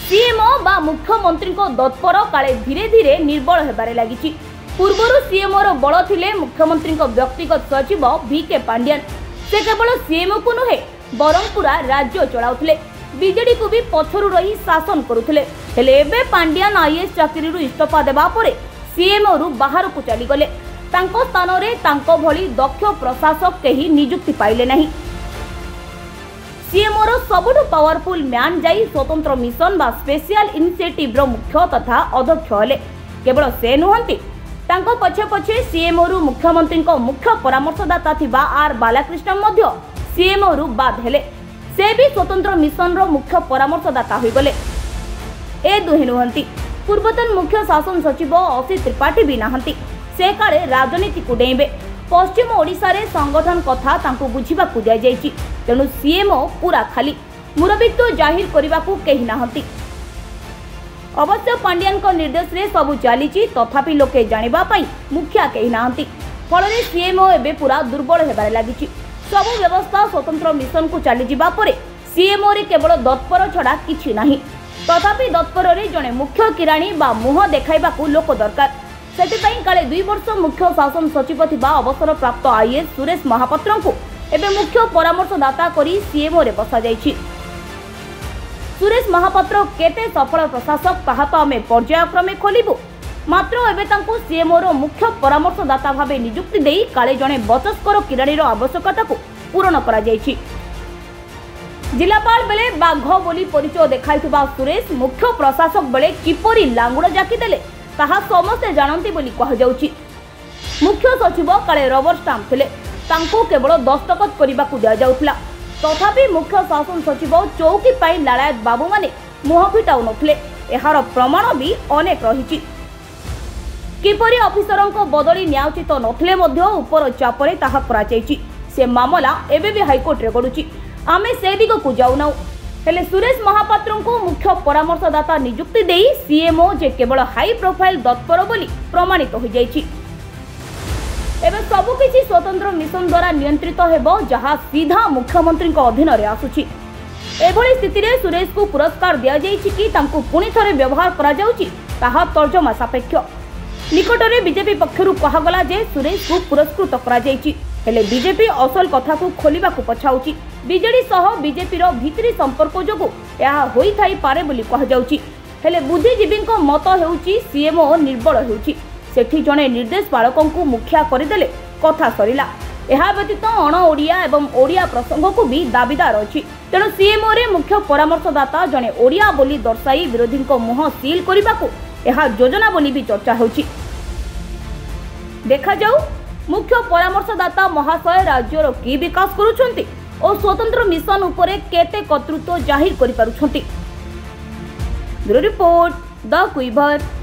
CMO बा मुख्यमंत्री दत्पर काले धीरे धीरे निर्बल होबारे लागिछि। पूर्वरु सीएमओ बल थिले मुख्यमंत्री व्यक्तिगत सचिव वीके पांड्यान। से केवल सीएमओ को नुहे बरं पूरा राज्य चलाउथिले, बीजेडी को भी पछरु रही शासन करुथिले। हेले एबे पांड्यान आईएएस चाकरी इस्तीफा देबा परे सीएमओ रु बाहर को चली गले। तांको स्थान रे तांको भली दक्ष प्रशासक केही नियुक्ति पाइले नहीं। सीएमओ रो सबुठु पावरफुल मैन जाई स्वतंत्र मिशन बा स्पेशल इनिशिएटिव रो मुख्य तथा अध्यक्ष हेले। केवल से नुहंती, तांको पछे पछे सीएमओ रु मुख्यमंत्री को मुख्य परामर्शदाता थिबा आर बालाकृष्ण मध्य सीएमओ रु बाद हेले। से भी स्वतंत्र मिशन रो मुख्य परामर्शदाता होई गले। ए दुहे नुहंती, पूर्वतन मुख्य शासन सचिव असित त्रिपाठी भी नाहंती। से काले राजनीति को डेइबे। पश्चिम ओडिशा रे संगठन कथा तांको बुझिबा को दिया जायछि। तेणु सीएमओ पूरा खाली, मुरबित्व जाहिर करबा को केही नाहंती। अवश्य पांड्यान को निर्देश रे सबु चलीछि, तथापि लोके जानिबा पई मुखिया केही नाहंती। फलरे सीएमओ एबे पूरा दुर्बल हेबारे लागिछि। सबु व्यवस्था स्वतंत्र मिशन को चली जिबा परे सीएमओ रे केवल दत्पर छड़ा किछि नाही। तथापि दत्पर रे जणे मुख्य किराणी बा मुह देखाइबा को लोक दरकार। सेतिपई काले 2 वर्ष मुख्य शासन सचिव थिबा अवसर प्राप्त आईएएस सुरेश महापात्र को एबे मुख्य परामर्शदाता करी सीएमओ रे बसा जायछि। सुरेश महापात्र केते सफल प्रशासक ताहा तो आमे पर्यायक्रमे खोलिबु, मात्र एबे तांको सीएमओ रो मुख्य परामर्शदाता भाबे नियुक्ति देई काले जणे बचस्कर किराणीर आवश्यकता को पूर्ण करा जायछि। जिलापाल बेले बाघ बोली परिचय देखाइथिबा सुरेश मुख्य प्रशासक बेले किपरि लांगुड़ जाकी देले ताहा समस्ते जानती बोली कह जाउछि। मुख्य सचिव काले रबर स्टाम्प थिले, तांको केवल दस्तखत करबा को दिया जाउथला। तथापि मुख्य शासन सचिव चौकी पाई लालायत बाबू माने मुह फिटाउ नथिले। एहार प्रमाण भी अनेक रहिछि। किपरि अफिसरंको बदली न्यायोचित नथिले मध्य उपर चापरे ताहा करा जायछि। से मामला एबे भी हाईकोर्ट रे गडुछि। आमे से दिग को जाउनाउ। हेले सुरेश महापात्र को मुख्य परामर्शदाता नियुक्ति देई सीएमओ जे केवल हाई प्रोफाइल दत्पर बोली प्रमाणित हो जायछि। एबे सबु किछि स्वतंत्र मिशन द्वारा नियंत्रित हेबो, जहा सीधा मुख्यमंत्री को अधीन रे आसुछि। एभली स्थिति रे सुरेश को पुरस्कार दिया जायछि कि तांको पुणी थरे व्यवहार करा जाउछि ताहा तर्जमा सापेक्ष। निकटरे बीजेपी पक्षरु कहा गला जे सुरेश को पुरस्कृत करा जायछि। हेले बीजेपी असल कथा को खोलिबा को पछाउछि। बीजेडी सह बीजेपी रो भितरी संपर्क जोगु यह होई थाई पारे बोली कह जाउछि। हेले बुद्धिजीवी को मत हेउछि सीएमओ निर्बल हेउछि। सेठी जणे निर्देश पालकन को मुखिया करदेले कथा सरिला। यह व्यतीत अण ओडिया एवं ओडिया प्रसंग को भी दाबीदार अछि। तेणु सीएमओ रे मुख्य परामर्शदाता जणे ओडिया बोली दर्शाई विरोधी को मुह सील करबा को यह योजना बोली भी चर्चा होछि। देखा जाऊ मुख्य परामर्शदाता महाशय राज्यर की विकास करुछंती और स्वतंत्र मिशन उपरे केते कर्तृत्व जाहिर करि पारुछंती। ब्यूरो रिपोर्ट द क्विभर।